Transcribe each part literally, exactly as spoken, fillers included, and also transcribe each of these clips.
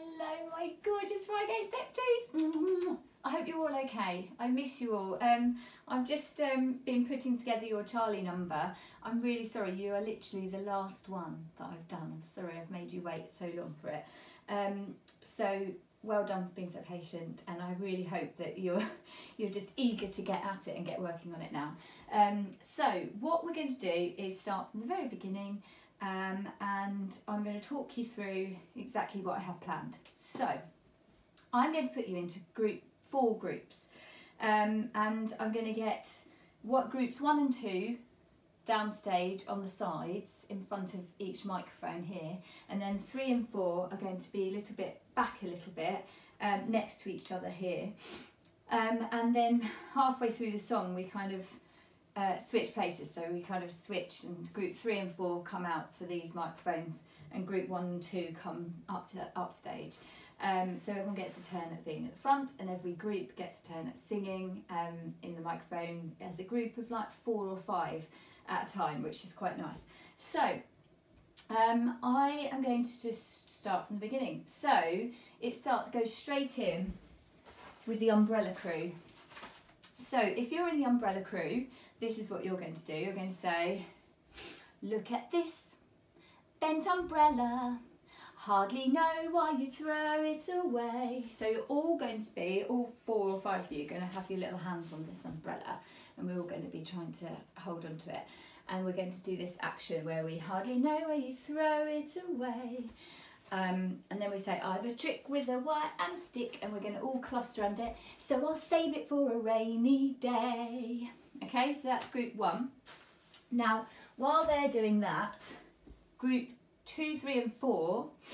Hello, my gorgeous Friday step twos. I hope you're all okay. I miss you all. Um, I've just um, been putting together your Charlie number. I'm really sorry, you are literally the last one that I've done. I'm sorry I've made you wait so long for it. Um, so well done for being so patient, and I really hope that you're you're just eager to get at it and get working on it now. Um, so what we're going to do is start from the very beginning. Um, and I'm going to talk you through exactly what I have planned. So I'm going to put you into group four groups, um, and I'm going to get what groups one and two downstage on the sides in front of each microphone here, and then three and four are going to be a little bit back a little bit um, next to each other here, um, and then halfway through the song we kind of Uh, switch places, so we kind of switch, and group three and four come out to these microphones and group one and two come up to upstage. Um, so everyone gets a turn at being at the front, and every group gets a turn at singing um, in the microphone as a group of like four or five at a time, which is quite nice. So um, I am going to just start from the beginning. So it starts goes straight in with the umbrella crew. So if you're in the umbrella crew, this is what you're going to do. You're going to say, look at this bent umbrella, hardly know why you throw it away. So you're all going to be, all four or five of you, are going to have your little hands on this umbrella, and we're all going to be trying to hold on to it. And we're going to do this action where we hardly know where you throw it away. Um, and then we say, I have a trick with a wire and stick, and we're going to all cluster around it. So I'll save it for a rainy day. Okay, so that's group one. Now, while they're doing that, group two, three and four,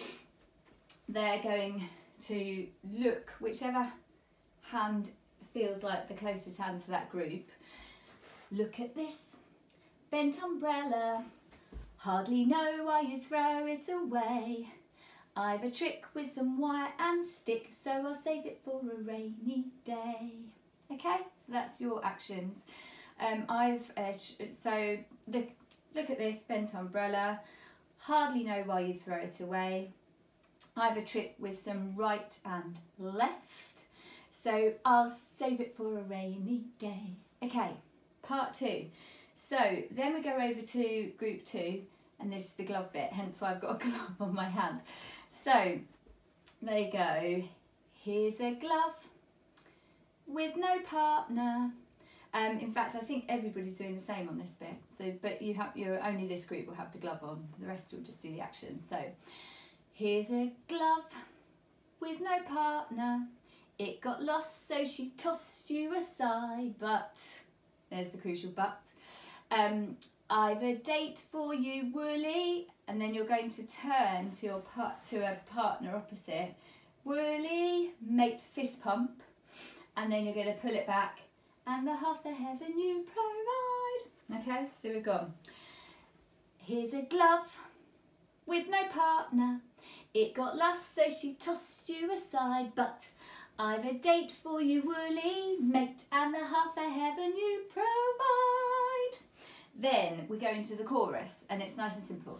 they're going to look, whichever hand feels like the closest hand to that group. Look at this bent umbrella, hardly know why you throw it away. I've a trick with some wire and stick, so I'll save it for a rainy day. Okay, so that's your actions. Um, I've uh, so look look at this bent umbrella. Hardly know why you throw it away. I've a trick with some right and left, so I'll save it for a rainy day. Okay, part two. So then we go over to group two, and this is the glove bit, hence why I've got a glove on my hand. So there you go. Here's a glove with no partner. Um, in fact, I think everybody's doing the same on this bit. So, but you have, you're only this group will have the glove on. The rest will just do the actions. So, here's a glove with no partner. It got lost, so she tossed you aside. But there's the crucial but. Um, I've a date for you, Woolly, and then you're going to turn to your part to a partner opposite. Woolly, mate, fist pump, and then you're going to pull it back. And the half the heaven you provide. Okay, so we've gone. Here's a glove with no partner. It got lost, so she tossed you aside. But I've a date for you, Woolly mate, and the half the heaven you provide. Then we go into the chorus, and it's nice and simple.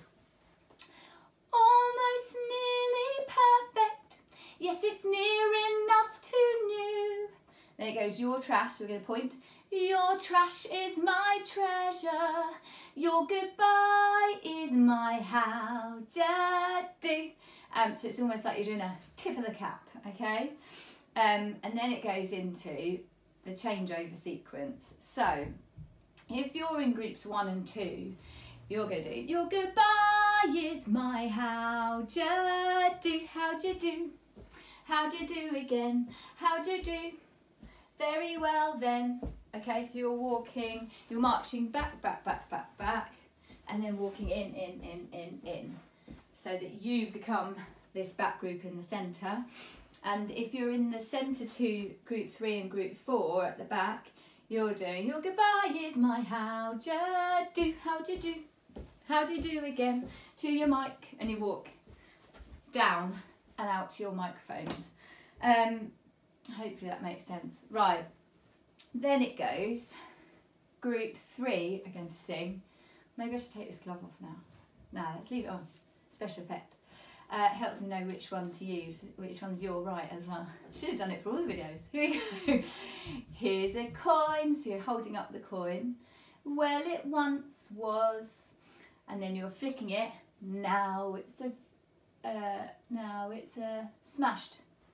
Almost nearly perfect. Yes, it's near enough to new. Then it goes, your trash, so we're going to point. Your trash is my treasure. Your goodbye is my how-do. Um, so it's almost like you're doing a tip of the cap, okay? Um, and then it goes into the changeover sequence. So if you're in groups one and two, you're going to do, your goodbye is my how-do. How'd you do? How'd you do again? How'd you do? Very well then. Okay, so you're walking, you're marching back, back, back, back, back, and then walking in, in, in, in, in, so that you become this back group in the centre. And if you're in the centre to group three and group four at the back, you're doing your goodbye is my how'd you do, how'd you do, how'd you do again, to your mic, and you walk down and out to your microphones. Um, Hopefully that makes sense. Right, then it goes, group three are going to sing. Maybe I should take this glove off now. No, let's leave it on, special effect. Uh, it helps me know which one to use, which one's your right as well. Should have done it for all the videos. Here we go. Here's a coin, so you're holding up the coin. Well, it once was, and then you're flicking it. Now it's a, uh, now it's a smashed.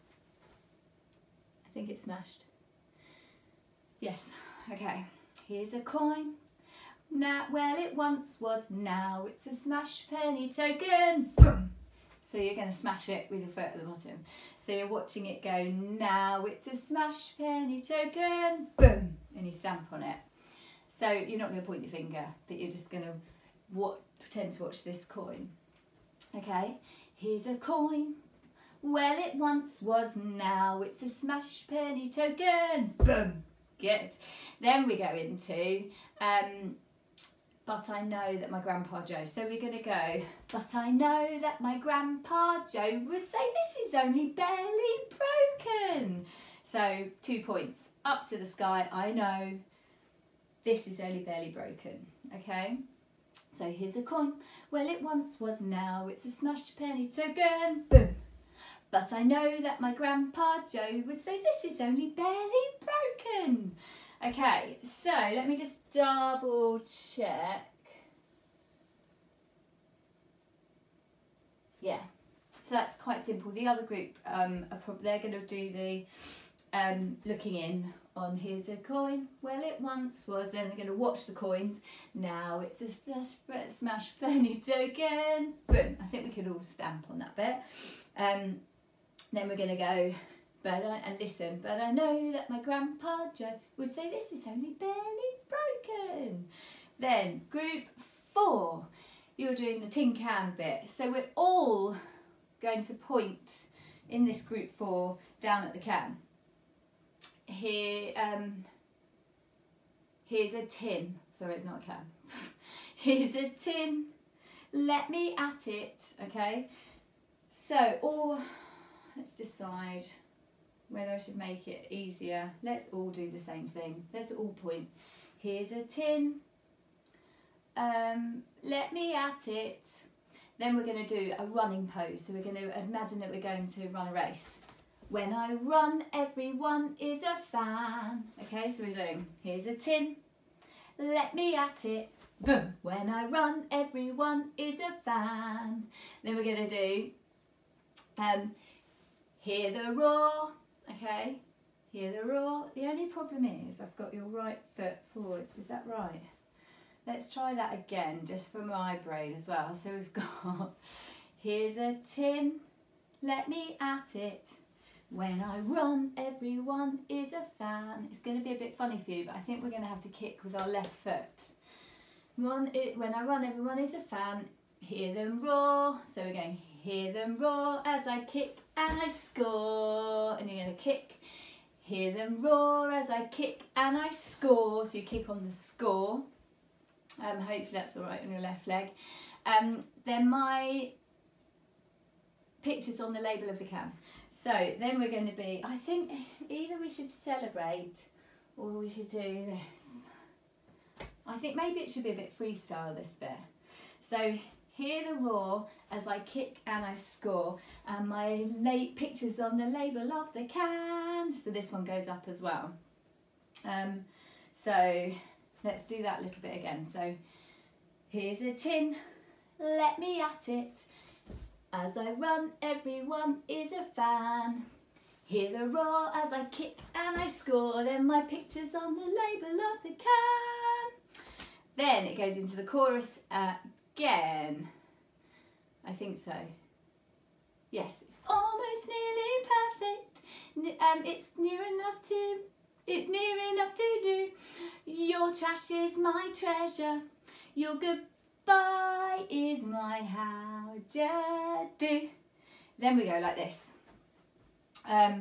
I think it's smashed. Yes. Okay. Here's a coin. Now, well, it once was. Now it's a smash penny token. Boom. So you're going to smash it with your foot at the bottom. So you're watching it go, now it's a smash penny token, boom, and you stamp on it. So you're not going to point your finger, but you're just going to what, pretend to watch this coin. Okay, here's a coin. Well, it once was, now it's a smash penny token, boom. Good. Then we go into, um, but I know that my Grandpa Joe. So we're going to go, but I know that my Grandpa Joe would say this is only barely broken. So two points, up to the sky, I know this is only barely broken, okay? So here's a coin. Well, it once was, now it's a smashed penny token, boom. But I know that my Grandpa Joe would say this is only barely broken. Okay, so let me just double check. Yeah, so that's quite simple. The other group, um, are probably, they're going to do the um, looking in on here's a coin. Well, it once was. Then they're going to watch the coins. Now it's a smash, smash penny token. Boom. I think we could all stamp on that bit. Um, then we're going to go. But I, and listen, but I know that my Grandpa Joe would say this is only barely broken. Then group four, you're doing the tin can bit. So we're all going to point in this group four down at the can. Here, um, here's a tin. Sorry, it's not a can. Here's a tin. Let me at it. Okay. So all, let's decide whether I should make it easier. Let's all do the same thing. Let's all point. Here's a tin. Um, let me at it. Then we're going to do a running pose. So we're going to imagine that we're going to run a race. When I run, everyone is a fan. Okay, so we're doing, here's a tin. Let me at it. Boom. When I run, everyone is a fan. Then we're going to do, um, hear the roar. Okay, hear the roar. The only problem is I've got your right foot forwards. Is that right? Let's try that again, just for my brain as well. So we've got, here's a tin, let me at it. When I run, everyone is a fan. It's going to be a bit funny for you, but I think we're going to have to kick with our left foot. One, it, when I run, everyone is a fan. Hear them roar. So we're going, hear them roar as I kick and I score. And you're going to kick. Hear them roar as I kick and I score. So you kick on the score. Um, hopefully that's all right on your left leg. Um, then my picture's on the label of the can. So then we're going to be, I think either we should celebrate or we should do this. I think maybe it should be a bit freestyle, this bit. So hear the roar as I kick and I score, and my late picture's on the label of the can. So this one goes up as well. Um, so let's do that a little bit again. So here's a tin, let me at it. As I run, everyone is a fan. Hear the roar as I kick and I score. Then my picture's on the label of the can. Then it goes into the chorus again. I think so. Yes, it's almost nearly perfect. Um, it's near enough to, it's near enough to do. Your trash is my treasure. Your goodbye is my how do. Then we go like this. Um,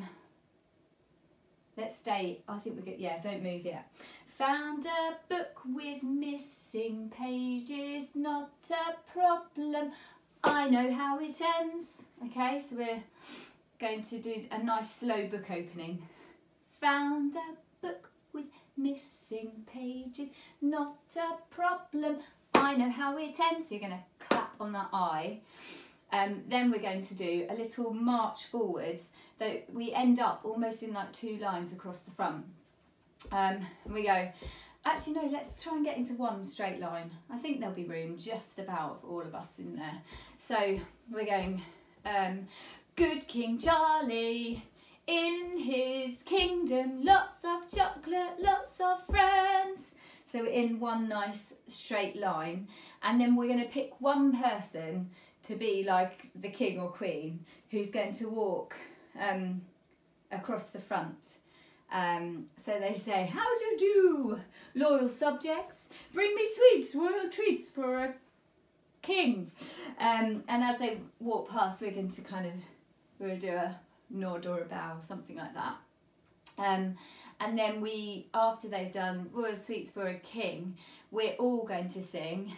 let's stay, I think we're good, yeah, don't move yet. Found a book with missing pages, not a problem. I know how it ends. Okay, so we're going to do a nice slow book opening. Found a book with missing pages, not a problem. I know how it ends. So you're going to clap on that I. Um, then we're going to do a little march forwards, so we end up almost in like two lines across the front. Um, and we go, actually no, let's try and get into one straight line. I think there'll be room just about for all of us in there. So we're going, um, good King Charlie, in his kingdom, lots of chocolate, lots of friends. So we're in one nice straight line, and then we're going to pick one person to be like the king or queen who's going to walk um, across the front. Um, so they say, how do you do, loyal subjects? Bring me sweets, royal treats for a king. Um, and as they walk past, we're going to kind of, we'll do a nod or a bow, something like that. Um, and then we, after they've done royal sweets for a king, we're all going to sing,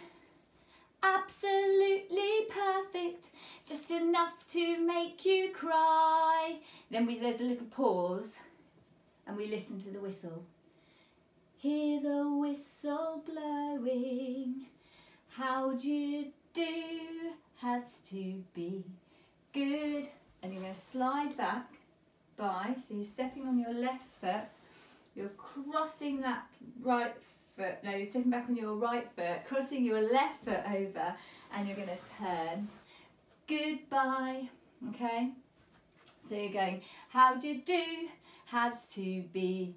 absolutely perfect, just enough to make you cry. Then we, there's a little pause and we listen to the whistle. Hear the whistle blowing, how'd you do, has to be good. And you're going to slide back by, so you're stepping on your left foot, you're crossing that right foot, no, you're stepping back on your right foot, crossing your left foot over, and you're going to turn. Goodbye, okay? So you're going, how'd you do, has to be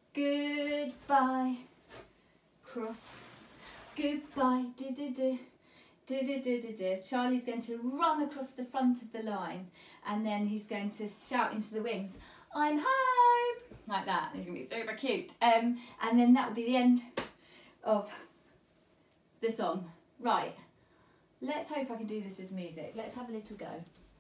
goodbye, cross, goodbye, do-do-do, do-do-do-do-do. Charlie's going to run across the front of the line, and then he's going to shout into the wings, I'm home, like that. He's going to be super cute. Um, and then that will be the end of the song. Right, let's hope I can do this with music. Let's have a little go.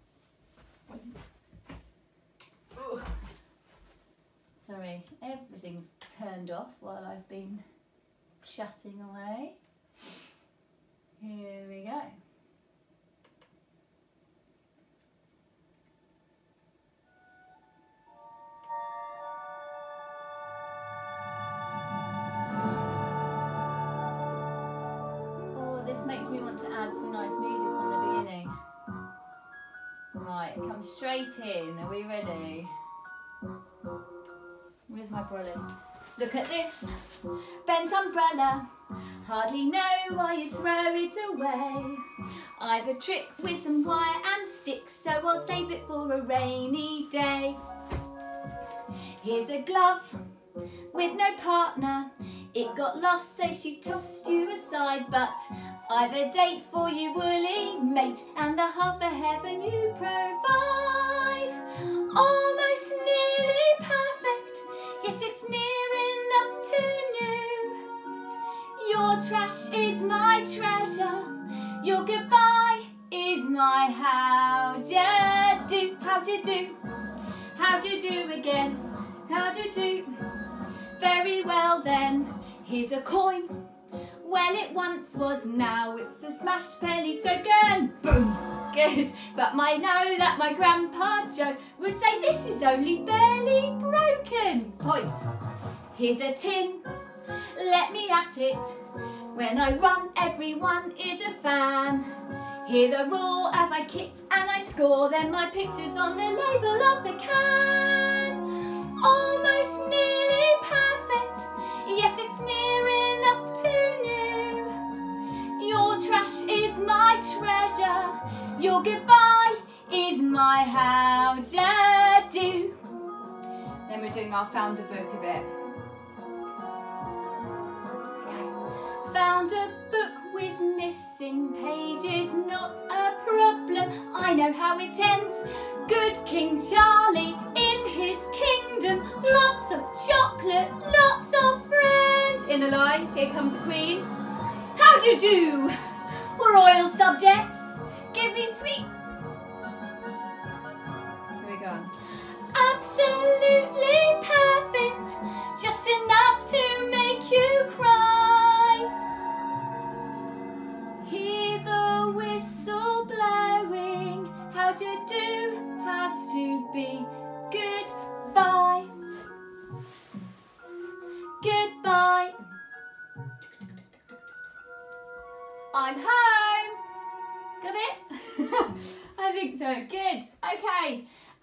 Ooh. Sorry, everything's turned off while I've been chatting away. Here we go. Makes me want to add some nice music on the beginning. Right, it comes straight in. Are we ready? Where's my umbrella? Look at this bent umbrella. Hardly know why you throw it away. I've a trick with some wire and sticks, so I'll save it for a rainy day. Here's a glove with no partner. It got lost, so she tossed you aside, but I've a date for you, woolly mate, and the half of heaven you provide. Almost nearly perfect, yes, it's near enough to new. Your trash is my treasure, your goodbye is my how'd you do, how'd you do, how'd you do again, how'd you do, very well then. Here's a coin, well it once was, now it's a smashed penny token, boom, good. But I know that my grandpa Joe would say this is only barely broken, point. Here's a tin, let me at it, when I run everyone is a fan. Hear the roar as I kick and I score, then my picture's on the label of the can. Almost nearly perfect, yes, it's near enough to new. Your trash is my treasure, your goodbye is my how'd you do. Then we're doing our found a book a bit. Found a book with missing pages, not a problem, I know how it ends. Good King Charlie in his kingdom, lots of chocolate, lots of friends. In a line, here comes the Queen. How do you do, royal subjects? Give me sweets. So we're going. Absolutely perfect, just enough to make you cry. Hear the whistle blowing, how do you do, has to be goodbye. Goodbye. I'm home. Got it?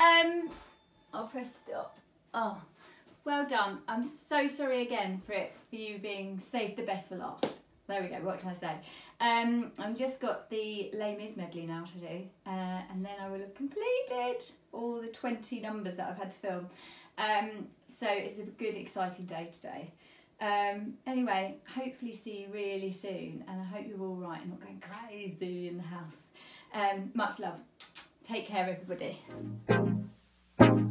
Um, I'll press stop. Oh, well done. I'm so sorry again for it, for you being saved the best for last. There we go, what can I say? Um, I've just got the Les Mis medley now to do, uh, and then I will have completed all the twenty numbers that I've had to film. Um, so it's a good, exciting day today. Um, anyway, hopefully see you really soon, and I hope you're all right and not going crazy in the house. Um, much love. Take care, everybody.